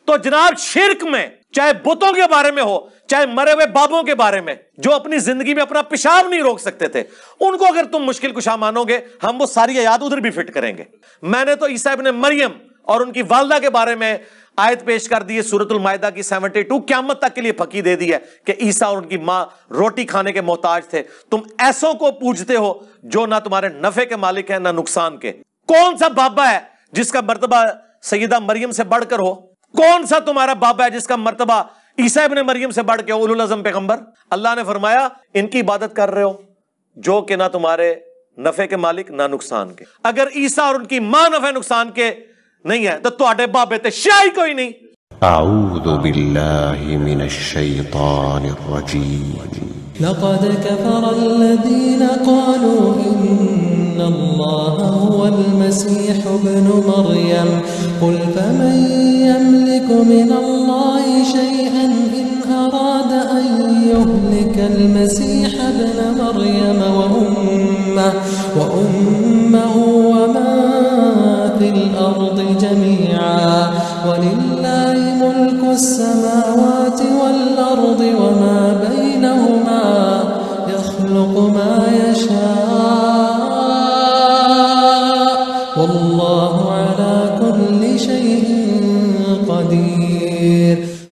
تو جناب شرک میں چاہے بتوں کے بارے میں ہو چاہے مرے ہوئے بابوں کے بارے میں جو اپنی زندگی میں اپنا پیشاب نہیں روک سکتے تھے، ان کو اگر تم مشکل کشا مانو گے ہم وہ ساری آیات ادھر بھی فٹ کریں گے۔ میں نے تو عیسیٰ ابن مریم اور ان کی والدہ کے بارے میں آیت پیش کر دی ہے سورۃ المائدہ کی 72، قیامت تک کے لیے پکی دے دی ہے کہ عیسیٰ اور ان کی ماں روٹی کھانے کے محتاج تھے۔ تم ایسوں کو پوجتے ہو جو نہ تمہارے نفع کے مالک ہیں نہ نقصان کے۔ کون سا بابا ہے جس کا مرتبہ سیدہ مریم سے بڑھ کر ہو؟ کون سا تمہارا بابا ہے جس کا مرتبہ عیسیٰ ابن مریم سے بڑھ کے اولو العزم پیغمبر؟ اللہ نے فرمایا ان کی عبادت کر رہے ہو جو کہ نہ تمہارے نفع کے مالک نہ نقصان کے۔ اگر عیسیٰ اور ان کی ماں نفع نقصان کے نہیں ہے تو تواڈے بابے تے شاہی کوئی نہیں۔ اعوذ باللہ من الشیطان الرجیم لقد كفر الذين قالوا إن الله هو المسيح ابن مريم قل فمن يملك من الله شيئا إن أراد أن يهلك المسيح ابن مريم وأمه ومن في الأرض جميعا ولله ملك السماوات والأرض وما بينهما يخلق ما يشاء